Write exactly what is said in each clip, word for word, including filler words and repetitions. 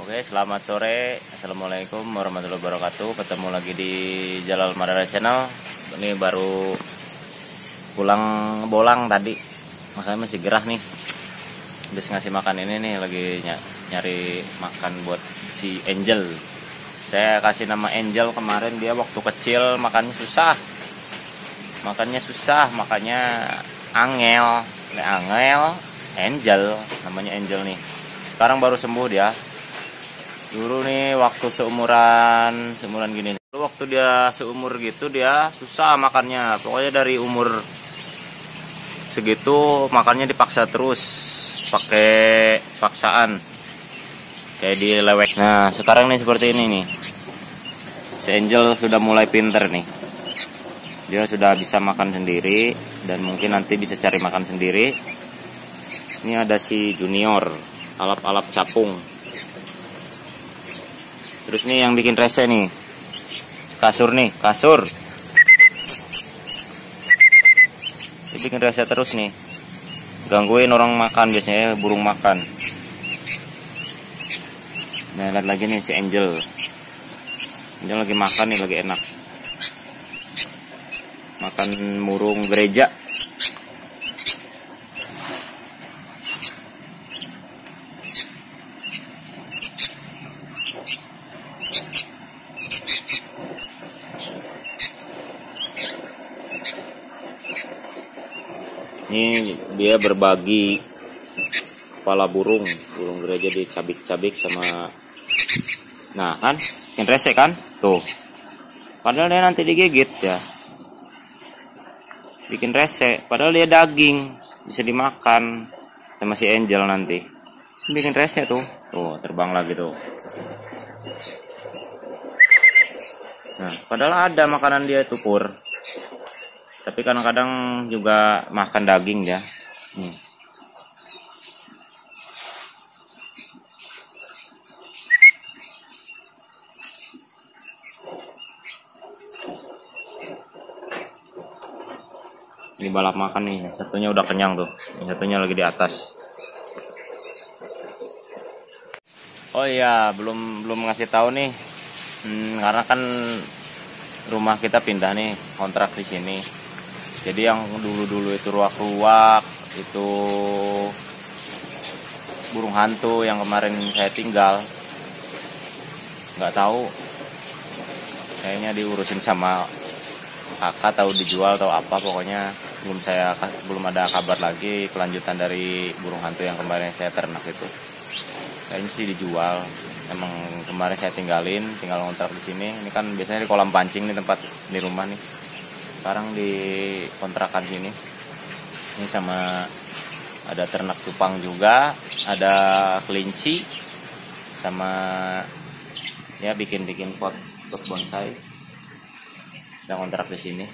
Oke, selamat sore. Assalamualaikum warahmatullahi wabarakatuh. Ketemu lagi di Jalal Madara Channel. Ini baru pulang bolang tadi, makanya masih gerah nih. Habis ngasih makan ini nih, lagi nyari makan buat si Angel. Saya kasih nama Angel kemarin, dia waktu kecil makannya susah. Makannya susah, makanya Angel. Nek Angel, Angel, namanya Angel nih. Sekarang baru sembuh dia. Dulu nih waktu seumuran seumuran gini. Dulu waktu dia seumur gitu dia susah makannya. Pokoknya dari umur segitu makannya dipaksa terus, pakai paksaan. Kayak dilewek. Nah, sekarang nih seperti ini nih. Si Angel sudah mulai pinter nih. Dia sudah bisa makan sendiri dan mungkin nanti bisa cari makan sendiri. Ini ada si Junior, alap-alap capung. Terus nih yang bikin rese nih, kasur nih, kasur. Dia bikin rese terus nih, gangguin orang makan, biasanya burung makan. Nah, lihat lagi nih si Angel. Angel lagi makan nih, lagi enak. Makan murung gereja. Ini dia berbagi kepala burung, burung gereja dicabik-cabik sama. Nah kan, bikin rese kan? Tuh. Padahal dia nanti digigit ya. Bikin rese, padahal dia daging, bisa dimakan sama si Angel nanti. Bikin rese tuh. Tuh, terbang lagi tuh. Nah, padahal ada makanan dia itu pur. Tapi kadang-kadang juga makan daging ya. Nih. Ini balap makan nih. Satunya udah kenyang tuh. Yang satunya lagi di atas. Oh iya, belum belum ngasih tahu nih. Hmm, karena kan rumah kita pindah nih, kontrak di sini. Jadi yang dulu-dulu itu ruak-ruak, itu burung hantu yang kemarin saya tinggal, nggak tahu, kayaknya diurusin sama kakak, tahu dijual atau apa, pokoknya belum saya belum ada kabar lagi kelanjutan dari burung hantu yang kemarin saya ternak itu. Kayaknya sih dijual. Emang kemarin saya tinggalin, tinggal ngontrak di sini. Ini kan biasanya di kolam pancing nih tempat di rumah nih. Sekarang di kontrakan sini. Ini sama ada ternak cupang juga, ada kelinci, sama ya bikin-bikin pot pot bonsai. Saya kontrak di sini.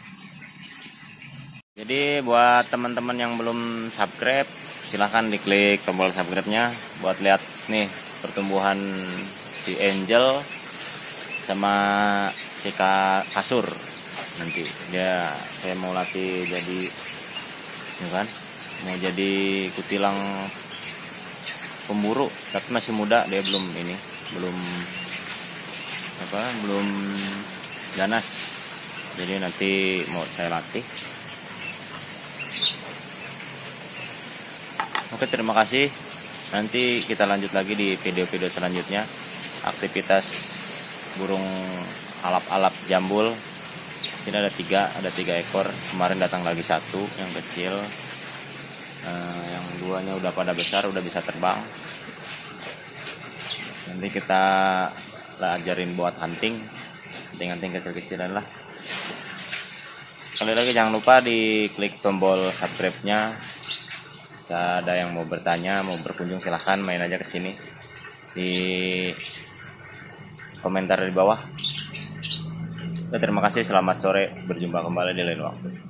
Jadi buat teman-teman yang belum subscribe, silahkan diklik tombol subscribe-nya buat lihat nih pertumbuhan si Angel sama si kasur. Nanti dia saya mau latih jadi ya kan, mau jadi kutilang pemburu, tapi masih muda, dia belum ini, belum apa, belum ganas. Jadi nanti mau saya latih. Oke, terima kasih. Nanti kita lanjut lagi di video-video selanjutnya. Aktivitas burung alap-alap jambul. Ini ada tiga, ada tiga ekor. Kemarin datang lagi satu yang kecil. Nah, yang duanya udah pada besar, udah bisa terbang. Nanti kita lah ajarin buat hunting, hunting-hunting kecil-kecilan lah. Sekali lagi jangan lupa diklik tombol subscribe-nya. Jika ada yang mau bertanya, mau berkunjung, silahkan main aja ke sini di komentar di bawah. Terima kasih, selamat sore, berjumpa kembali di lain waktu.